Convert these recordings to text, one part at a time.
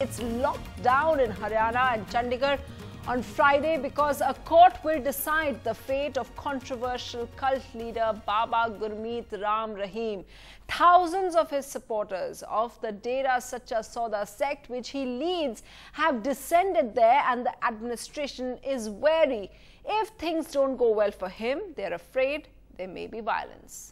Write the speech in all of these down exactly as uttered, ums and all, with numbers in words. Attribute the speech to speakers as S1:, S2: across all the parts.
S1: It's locked down in Haryana and Chandigarh on Friday because a court will decide the fate of controversial cult leader Baba Gurmeet Ram Rahim. Thousands of his supporters of the Dera Sacha Sauda sect, which he leads, have descended there, and the administration is wary. If things don't go well for him, they're afraid there may be violence.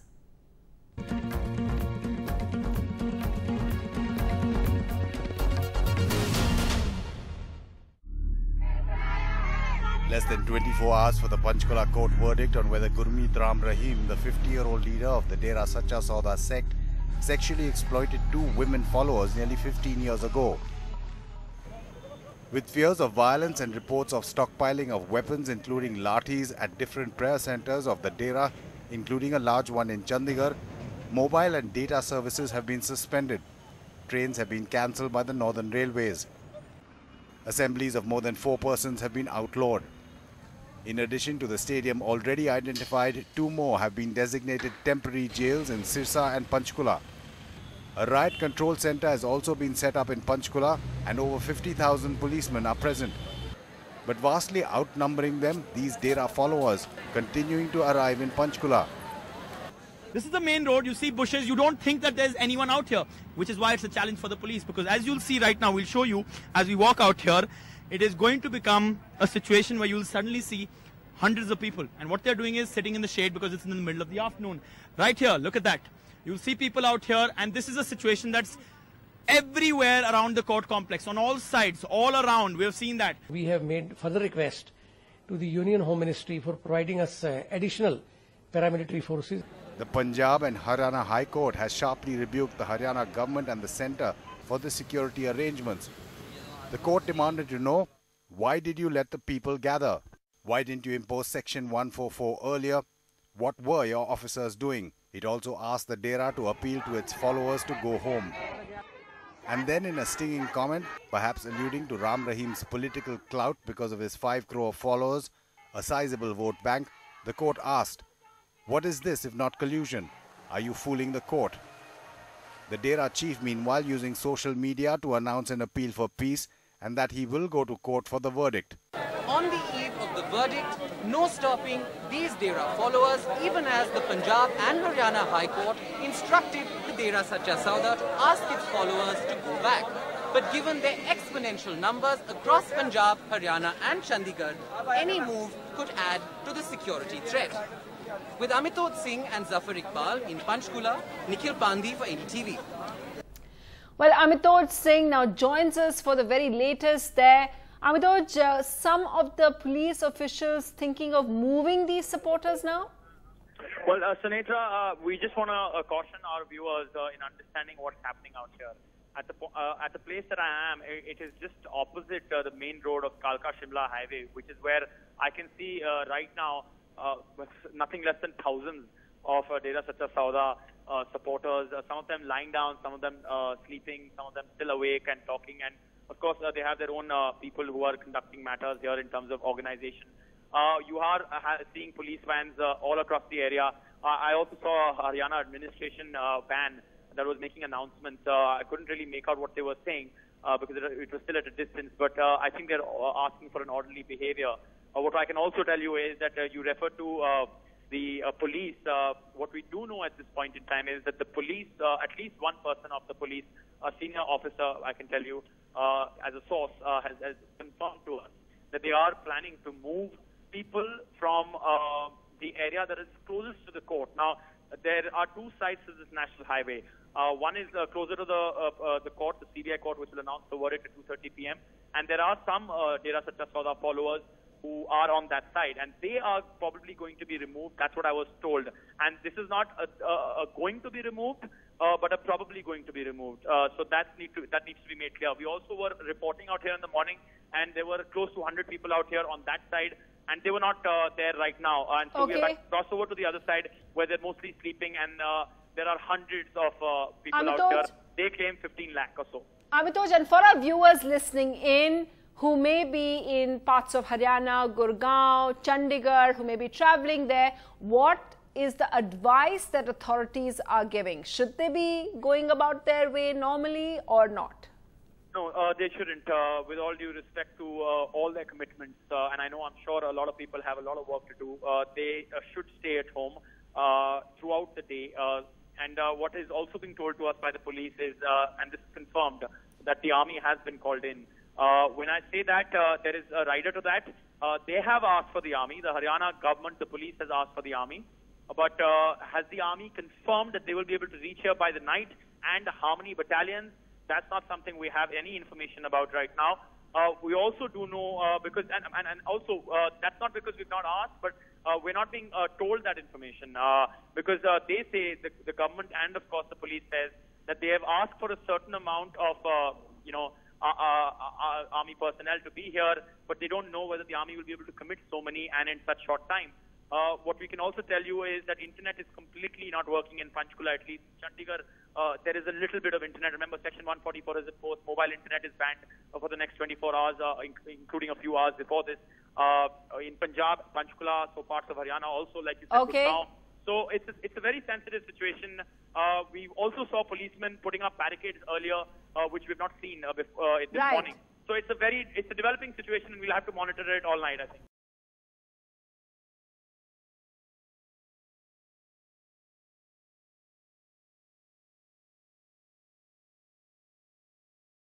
S2: Less than twenty-four hours for the Panchkula court verdict on whether Gurmeet Ram Rahim, the fifty-year-old leader of the Dera Sacha Sauda sect, sexually exploited two women followers nearly fifteen years ago. With fears of violence and reports of stockpiling of weapons including lathis at different prayer centers of the Dera, including a large one in Chandigarh, mobile and data services have been suspended. Trains have been cancelled by the Northern Railways. Assemblies of more than four persons have been outlawed. In addition to the stadium already identified, two more have been designated temporary jails in Sirsa and Panchkula. A riot control centre has also been set up in Panchkula and over fifty thousand policemen are present. But vastly outnumbering them, these Dera followers continuing to arrive in Panchkula.
S3: This is the main road. You see bushes. You don't think that there's anyone out here, which is why it's a challenge for the police. Because as you'll see right now, we'll show you as we walk out here, it is going to become a situation where you'll suddenly see hundreds of people. And what they're doing is sitting in the shade because it's in the middle of the afternoon. Right here, look at that. You'll see people out here, and this is a situation that's everywhere around the court complex, on all sides, all around. We have seen that.
S4: We have made further request to the Union Home Ministry for providing us uh, additional paramilitary forces.
S2: The Punjab and Haryana High Court has sharply rebuked the Haryana government and the centre for the security arrangements. The court demanded to know, why did you let the people gather? Why didn't you impose Section one forty-four earlier? What were your officers doing? It also asked the Dera to appeal to its followers to go home. And then in a stinging comment, perhaps alluding to Ram Rahim's political clout because of his five crore followers, a sizable vote bank, the court asked, what is this if not collusion? Are you fooling the court? The Dera chief meanwhile using social media to announce an appeal for peace and that he will go to court for the verdict.
S5: On the eve of the verdict, no stopping these Dera followers, even as the Punjab and Haryana High Court instructed the Dera Sacha Sauda to ask its followers to go back. But given their exponential numbers across Punjab, Haryana and Chandigarh, any move could add to the security threat. With Amitoj Singh and Zafar Iqbal in Panchkula, Nikhil Pandey for N D T V.
S1: Well, Amitoj Singh now joins us for the very latest there. Amitoj, uh, some of the police officials thinking of moving these supporters now?
S6: Well, uh, Sunetra, uh, we just want to uh, caution our viewers uh, in understanding what's happening out here. At the uh, at the place that I am, it, it is just opposite uh, the main road of Kalka-Shimla highway, which is where I can see uh, right now uh, nothing less than thousands of uh, Dera Sacha Sauda uh, supporters. Uh, some of them lying down, some of them uh, sleeping, some of them still awake and talking. And of course, uh, they have their own uh, people who are conducting matters here in terms of organization. Uh, you are uh, seeing police vans uh, all across the area. Uh, I also saw a Haryana administration uh, van that was making announcements. Uh, I couldn't really make out what they were saying uh, because it, it was still at a distance, but uh, I think they're asking for an orderly behavior. Uh, what I can also tell you is that uh, you refer to uh, the uh, police. Uh, what we do know at this point in time is that the police, uh, at least one person of the police, a senior officer, I can tell you, uh, as a source, uh, has, has confirmed to us that they are planning to move people from uh, the area that is closest to the court. Now, there are two sides to this national highway. Uh, one is uh, closer to the uh, uh, the court, the C B I court, which will announce the verdict at two thirty p m And there are some uh, Dera Sacha Sauda followers who are on that side, and they are probably going to be removed. That's what I was told. And this is not a, a, a going to be removed, uh, but a probably going to be removed. Uh, so that, need to, that needs to be made clear. We also were reporting out here in the morning, and there were close to one hundred people out here on that side, and they were not uh, there right now. Uh, and so
S1: okay.
S6: we have crossed over to the other side where they're mostly sleeping, and uh, there are hundreds of uh, people
S1: Amitoj,
S6: out here. They claim fifteen lakh or so.
S1: Amitoj, and for our viewers listening in who may be in parts of Haryana, Gurgaon, Chandigarh, who may be traveling there, what is the advice that authorities are giving? Should they be going about their way normally or not?
S6: No, uh, they shouldn't. Uh, with all due respect to uh, all their commitments, uh, and I know I'm sure a lot of people have a lot of work to do, uh, they uh, should stay at home uh, throughout the day. Uh, and uh, what is also being told to us by the police is, uh, and this is confirmed, that the army has been called in. Uh, when I say that, uh, there is a rider to that. Uh, they have asked for the army. The Haryana government, the police has asked for the army. But uh, has the army confirmed that they will be able to reach here by the night, and how many battalions? That's not something we have any information about right now. Uh, we also do know, uh, because, and, and, and also, uh, that's not because we've not asked, but uh, we're not being uh, told that information. Uh, because uh, they say, the, the government and of course the police says, that they have asked for a certain amount of, uh, you know, uh, uh, uh, army personnel to be here, but they don't know whether the army will be able to commit so many and in such short time. Uh, what we can also tell you is that internet is completely not working in Panchkula, at least. Chandigarh, uh, there is a little bit of internet. Remember, Section one forty-four is enforced. Mobile internet is banned uh, for the next twenty-four hours, uh, in including a few hours before this. Uh, in Punjab, Panchkula, so parts of Haryana also, like you said,
S1: okay.
S6: now. So it's a, it's a very sensitive situation. Uh, we also saw policemen putting up barricades earlier, uh, which we've not seen uh, before, uh, this
S1: right.
S6: morning. So it's a very, it's a developing situation, and we'll have to monitor it all night, I think.